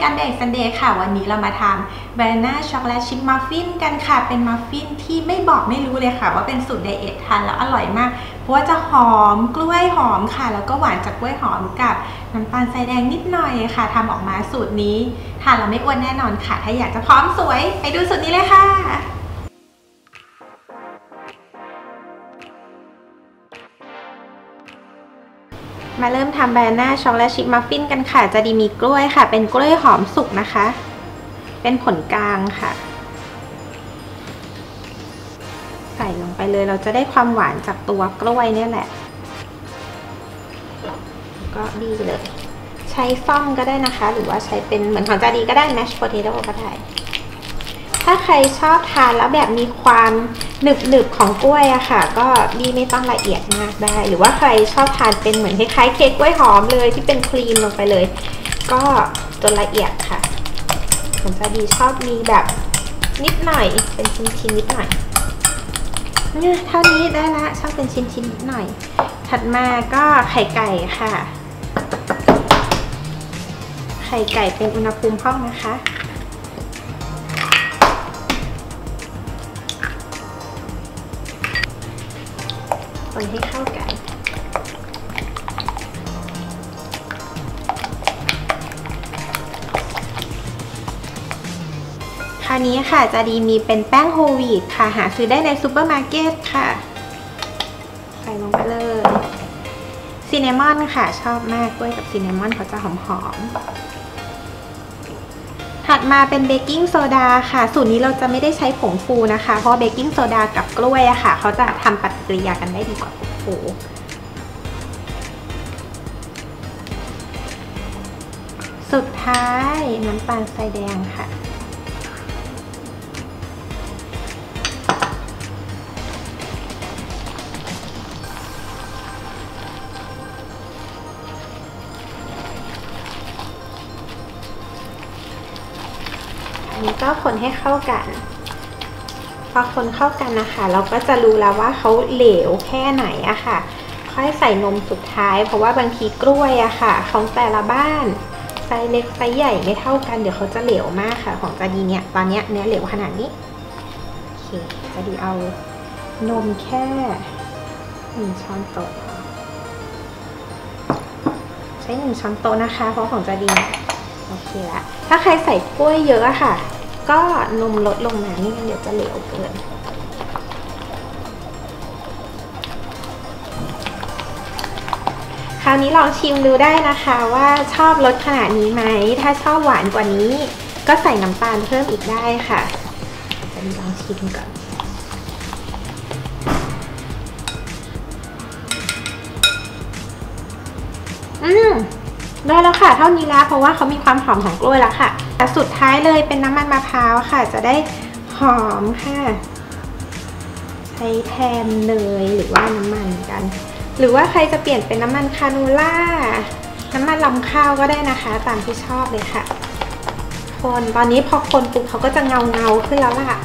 กันเด็กซันเดย์ค่ะวันนี้เรามาทำบานาน่าช็อกโกแลตชิพมัฟฟินกันค่ะเป็นมัฟฟินที่ไม่บอกไม่รู้เลยค่ะว่าเป็นสูตรไดเอททานแล้วอร่อยมากเพราะว่าจะหอมกล้วยหอมค่ะแล้วก็หวานจากกล้วยหอมกับน้ำตาลทรายแดงนิดหน่อยค่ะทำออกมาสูตรนี้ทานแล้วไม่อ้วนแน่นอนค่ะถ้าอยากจะพร้อมสวยไปดูสูตรนี้เลยค่ะมาเริ่มทำบานาน่าช็อกโกแลตชิพมัฟฟินกันค่ะจะดีมีกล้วยค่ะเป็นกล้วยหอมสุกนะคะเป็นผลกลางค่ะใส่ลงไปเลยเราจะได้ความหวานจากตัวกล้วยเนี่ยแหละก็ดีเลยใช้ซ่อมก็ได้นะคะหรือว่าใช้เป็นเหมือนของจาดีก็ได้ mash potato ก็ได้ถ้าใครชอบทานแล้วแบบมีความหนึบๆของกล้วยอะค่ะก็บีไม่ต้องละเอียดมากได้หรือว่าใครชอบทานเป็นเหมือนคล้ายๆเค้กกล้วยหอมเลยที่เป็นครีมลงไปเลยก็จนละเอียดค่ะผมจะดีชอบมีแบบนิดหน่อยเป็นชิ้นๆนิดหน่อยเนี่ยเท่านี้ได้ละชอบเป็นชิ้นๆนิดหน่อยถัดมาก็ไข่ไก่ค่ะไข่ไก่เป็นอุณหภูมิห้องนะคะคนให้เข้ากันคราวนี้ค่ะจะดีมีเป็นแป้งโฮลวีตค่ะหาซื้อได้ในซูเปอร์มาร์เก็ตค่ะใส่ลงไปเลยซินนามอนค่ะชอบมากกล้วยกับซินนามอนเขาจะหอมๆถัดมาเป็นเบกกิ้งโซดาค่ะสูตรนี้เราจะไม่ได้ใช้ผงฟูนะคะเพราะเบกกิ้งโซดากับกล้วยอะค่ะเขาจะทำปฏิกิริยากันได้ดีกว่าผงฟูสุดท้ายน้ำตาลทรายแดงค่ะอันนี้ก็คนให้เข้ากันพอคนเข้ากันนะคะเราก็จะรู้แล้วว่าเขาเหลวแค่ไหนอะค่ะค่อยใส่นมสุดท้ายเพราะว่าบางทีกล้วยอะค่ะของแต่ละบ้านไซส์เล็กไซส์ใหญ่ไม่เท่ากันเดี๋ยวเขาจะเหลวมากค่ะของจาดีเนี่ยตอนนี้เนื้อเหลวขนาดนี้โอเคจาดีเอานมแค่1 ช้อนโต๊ะใช้1 ช้อนโต๊ะนะคะเพราะของจาดีโอเคละถ้าใครใส่กล้วยเยอะอะค่ะก็นมลดลงมาไม่งั้นเดี๋ยวจะเหลวเกินคราวนี้ลองชิมดูได้นะคะว่าชอบรสขนาดนี้ไหมถ้าชอบหวานกว่านี้ก็ใส่น้ำตาลเพิ่มอีกได้ค่ะจะลองชิมก่อนได้แล้วค่ะเท่านี้แล้วเพราะว่าเขามีความหอมของกล้วยแล้วค่ะแต่สุดท้ายเลยเป็นน้ำมันมะพร้าวค่ะจะได้หอมค่ะใช้แทนเนยหรือว่าน้ำมันกันหรือว่าใครจะเปลี่ยนเป็นน้ำมันคานูล่าน้ำมันลำข้าวก็ได้นะคะตามที่ชอบเลยค่ะคนตอนนี้พอคนปุ๊บเขาก็จะเงาขึ้นแล้วล่ะ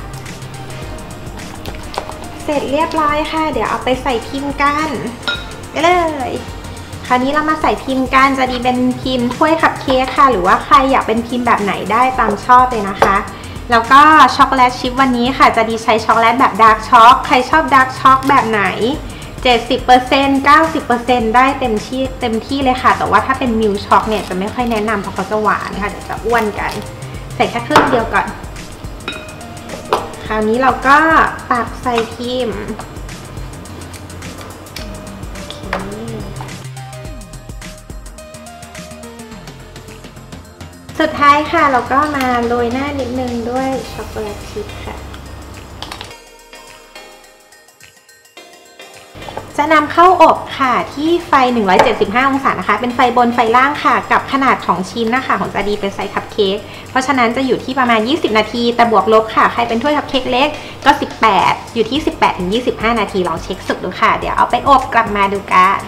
เสร็จเรียบร้อยค่ะเดี๋ยวเอาไปใส่พิมพ์กันไปเลยคราวนี้เรามาใส่พิมพ์กันจะดีเป็นพิมพ์ถ้วยคัพเค้กค่ะหรือว่าใครอยากเป็นพิมพ์แบบไหนได้ตามชอบเลยนะคะแล้วก็ช็อกโกแลตชิพวันนี้ค่ะจะดีใช้ช็อกโกแลตแบบดาร์กช็อกใครชอบดาร์กช็อกแบบไหน70% 90% ได้เต็มที่เลยค่ะแต่ว่าถ้าเป็นมิลช็อกเนี่ยจะไม่ค่อยแนะนำเพราะเขาจะหวานค่ะเดี๋ยวจะอ้วนกันใส่แค่ครึ่งเดียวก่อนคราวนี้เราก็ตักใส่พิมพ์สุดท้ายค่ะเราก็มาโรยหน้านิดนึงด้วยช็อกโกแลตชิพค่ะจะนำเข้าอบค่ะที่ไฟ175องศานะคะเป็นไฟบนไฟล่างค่ะกับขนาดของชิ้นนะคะของจาดีเป็นไซส์คัพเค้กเพราะฉะนั้นจะอยู่ที่ประมาณ20นาทีแต่บวกลบค่ะใครเป็นถ้วยคัพเค้กเล็กก็18อยู่ที่18-25นาทีลองเช็คสุกดูค่ะเดี๋ยวเอาไปอบกลับมาดูกัน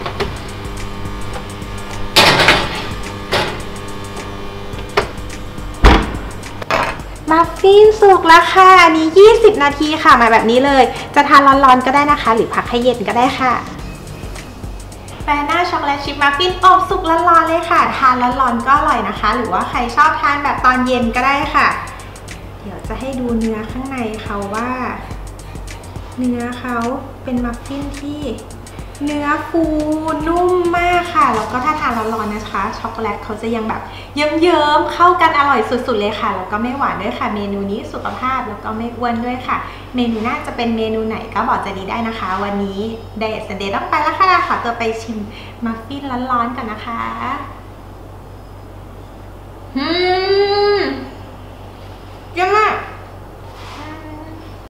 มัฟฟินสุกแล้วค่ะอันนี้20นาทีค่ะมาแบบนี้เลยจะทานร้อนๆก็ได้นะคะหรือพักให้เย็นก็ได้ค่ะแบรน่าช็อกโกแลตชิพมัฟฟินอบสุกร้อนๆเลยค่ะทานร้อนๆก็อร่อยนะคะหรือว่าใครชอบทานแบบตอนเย็นก็ได้ค่ะเดี๋ยวจะให้ดูเนื้อข้างในเขาว่าเนื้อเขาเป็นมัฟฟินที่เนื้อฟูนุ่มมากค่ะแล้วก็ถ้าทานร้อนๆนะคะช็อกโกแลตเขาจะยังแบบเยิ้มๆเข้ากันอร่อยสุดๆเลยค่ะแล้วก็ไม่หวานด้วยค่ะเมนูนี้สุขภาพแล้วก็ไม่อ้วนด้วยค่ะเมนูน่าจะเป็นเมนูไหนก็บอกจะดีได้นะคะวันนี้เดย์เดย์ต้องไปแล้วค่ะขอตัวไปชิมมัฟฟินร้อนๆกันนะคะ